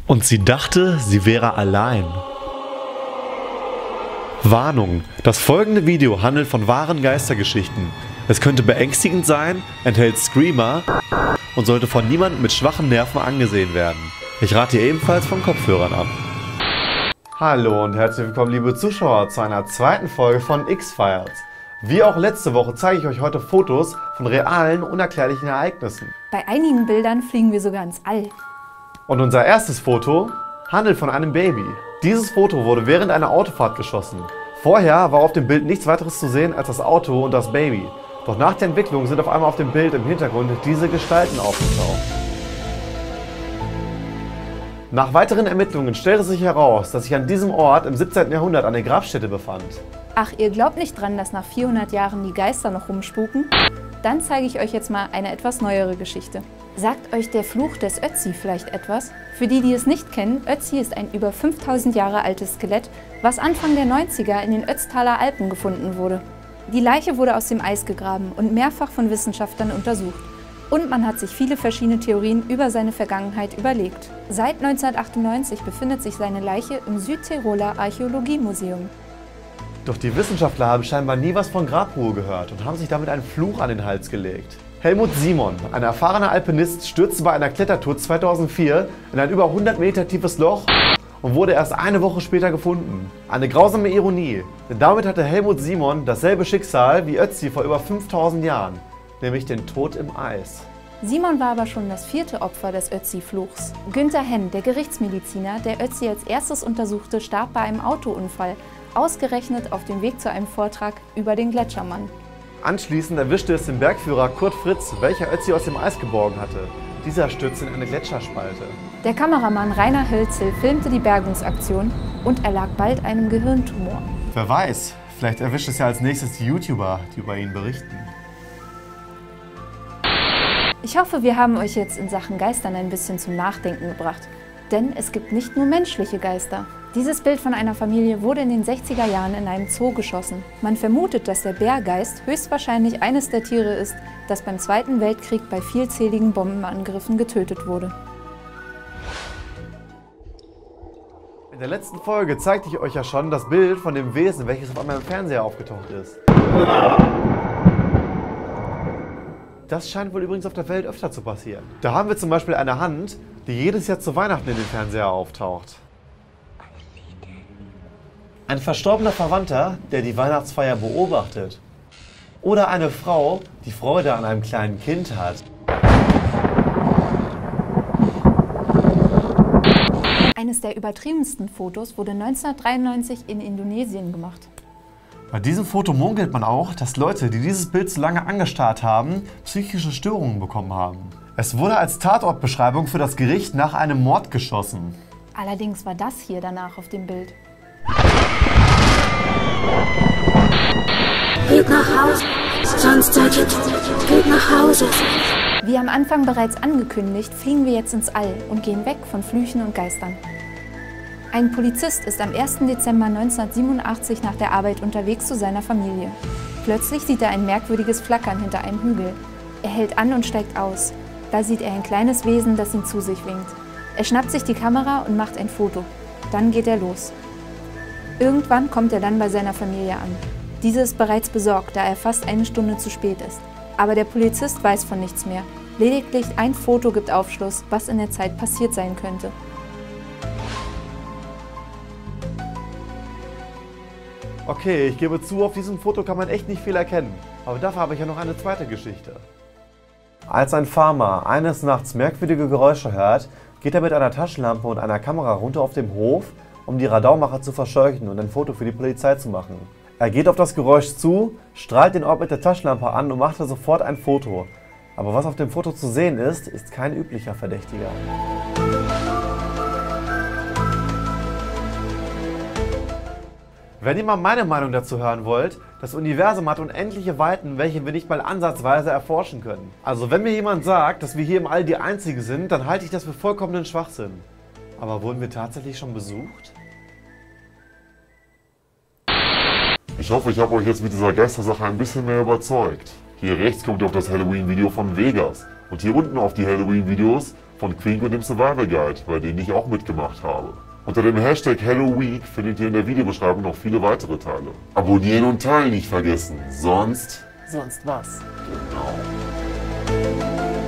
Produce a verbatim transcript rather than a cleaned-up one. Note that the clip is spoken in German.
Und sie dachte, sie wäre allein. Warnung: Das folgende Video handelt von wahren Geistergeschichten. Es könnte beängstigend sein, enthält Screamer und sollte von niemandem mit schwachen Nerven angesehen werden. Ich rate ihr ebenfalls von Kopfhörern ab. Hallo und herzlich willkommen, liebe Zuschauer, zu einer zweiten Folge von X-Files. Wie auch letzte Woche zeige ich euch heute Fotos von realen, unerklärlichen Ereignissen. Bei einigen Bildern fliegen wir sogar ins All. Und unser erstes Foto handelt von einem Baby. Dieses Foto wurde während einer Autofahrt geschossen. Vorher war auf dem Bild nichts weiteres zu sehen als das Auto und das Baby. Doch nach der Entwicklung sind auf einmal auf dem Bild im Hintergrund diese Gestalten aufgetaucht. Nach weiteren Ermittlungen stellte sich heraus, dass sich an diesem Ort im siebzehnten Jahrhundert eine Grabstätte befand. Ach, ihr glaubt nicht dran, dass nach vierhundert Jahren die Geister noch rumspuken? Dann zeige ich euch jetzt mal eine etwas neuere Geschichte. Sagt euch der Fluch des Ötzi vielleicht etwas? Für die, die es nicht kennen, Ötzi ist ein über fünftausend Jahre altes Skelett, was Anfang der neunziger in den Ötztaler Alpen gefunden wurde. Die Leiche wurde aus dem Eis gegraben und mehrfach von Wissenschaftlern untersucht. Und man hat sich viele verschiedene Theorien über seine Vergangenheit überlegt. Seit neunzehnhundertachtundneunzig befindet sich seine Leiche im Südtiroler Archäologiemuseum. Doch die Wissenschaftler haben scheinbar nie was von Grabruhe gehört und haben sich damit einen Fluch an den Hals gelegt. Helmut Simon, ein erfahrener Alpinist, stürzte bei einer Klettertour zweitausendvier in ein über hundert Meter tiefes Loch und wurde erst eine Woche später gefunden. Eine grausame Ironie, denn damit hatte Helmut Simon dasselbe Schicksal wie Ötzi vor über fünftausend Jahren, nämlich den Tod im Eis. Simon war aber schon das vierte Opfer des Ötzi-Fluchs. Günther Henn, der Gerichtsmediziner, der Ötzi als erstes untersuchte, starb bei einem Autounfall, ausgerechnet auf dem Weg zu einem Vortrag über den Gletschermann. Anschließend erwischte es den Bergführer Kurt Fritz, welcher Ötzi aus dem Eis geborgen hatte. Dieser stürzte in eine Gletscherspalte. Der Kameramann Rainer Hölzel filmte die Bergungsaktion und erlag bald einem Gehirntumor. Wer weiß, vielleicht erwischt es ja als nächstes die YouTuber, die über ihn berichten. Ich hoffe, wir haben euch jetzt in Sachen Geistern ein bisschen zum Nachdenken gebracht. Denn es gibt nicht nur menschliche Geister. Dieses Bild von einer Familie wurde in den sechziger Jahren in einem Zoo geschossen. Man vermutet, dass der Bärgeist höchstwahrscheinlich eines der Tiere ist, das beim Zweiten Weltkrieg bei vielzähligen Bombenangriffen getötet wurde. In der letzten Folge zeigte ich euch ja schon das Bild von dem Wesen, welches auf einmal im Fernseher aufgetaucht ist. Das scheint wohl übrigens auf der Welt öfter zu passieren. Da haben wir zum Beispiel eine Hand, die jedes Jahr zu Weihnachten in den Fernseher auftaucht. Ein verstorbener Verwandter, der die Weihnachtsfeier beobachtet. Oder eine Frau, die Freude an einem kleinen Kind hat. Eines der übertriebensten Fotos wurde neunzehnhundertdreiundneunzig in Indonesien gemacht. Bei diesem Foto munkelt man auch, dass Leute, die dieses Bild zu lange angestarrt haben, psychische Störungen bekommen haben. Es wurde als Tatortbeschreibung für das Gericht nach einem Mord geschossen. Allerdings war das hier danach auf dem Bild. Geht nach Hause, sonst seid ihr tot. Geht nach Hause. Wie am Anfang bereits angekündigt, fliegen wir jetzt ins All und gehen weg von Flüchen und Geistern. Ein Polizist ist am ersten Dezember neunzehnhundertsiebenundachtzig nach der Arbeit unterwegs zu seiner Familie. Plötzlich sieht er ein merkwürdiges Flackern hinter einem Hügel. Er hält an und steigt aus. Da sieht er ein kleines Wesen, das ihm zu sich winkt. Er schnappt sich die Kamera und macht ein Foto. Dann geht er los. Irgendwann kommt er dann bei seiner Familie an. Diese ist bereits besorgt, da er fast eine Stunde zu spät ist. Aber der Polizist weiß von nichts mehr. Lediglich ein Foto gibt Aufschluss, was in der Zeit passiert sein könnte. Okay, ich gebe zu, auf diesem Foto kann man echt nicht viel erkennen. Aber dafür habe ich ja noch eine zweite Geschichte. Als ein Farmer eines Nachts merkwürdige Geräusche hört, geht er mit einer Taschenlampe und einer Kamera runter auf dem Hof, um die Radaumacher zu verscheuchen und ein Foto für die Polizei zu machen. Er geht auf das Geräusch zu, strahlt den Ort mit der Taschenlampe an und macht sofort ein Foto. Aber was auf dem Foto zu sehen ist, ist kein üblicher Verdächtiger. Wenn ihr mal meine Meinung dazu hören wollt, das Universum hat unendliche Weiten, welche wir nicht mal ansatzweise erforschen können. Also wenn mir jemand sagt, dass wir hier im All die Einzigen sind, dann halte ich das für vollkommenen Schwachsinn. Aber wurden wir tatsächlich schon besucht? Ich hoffe, ich habe euch jetzt mit dieser Geistersache ein bisschen mehr überzeugt. Hier rechts kommt ihr auf das Halloween-Video von Vegas. Und hier unten auf die Halloween-Videos von Queen und dem Survival Guide, bei denen ich auch mitgemacht habe. Unter dem Hashtag Halloween findet ihr in der Videobeschreibung noch viele weitere Teile. Abonnieren und teilen nicht vergessen, sonst... Sonst was? Genau.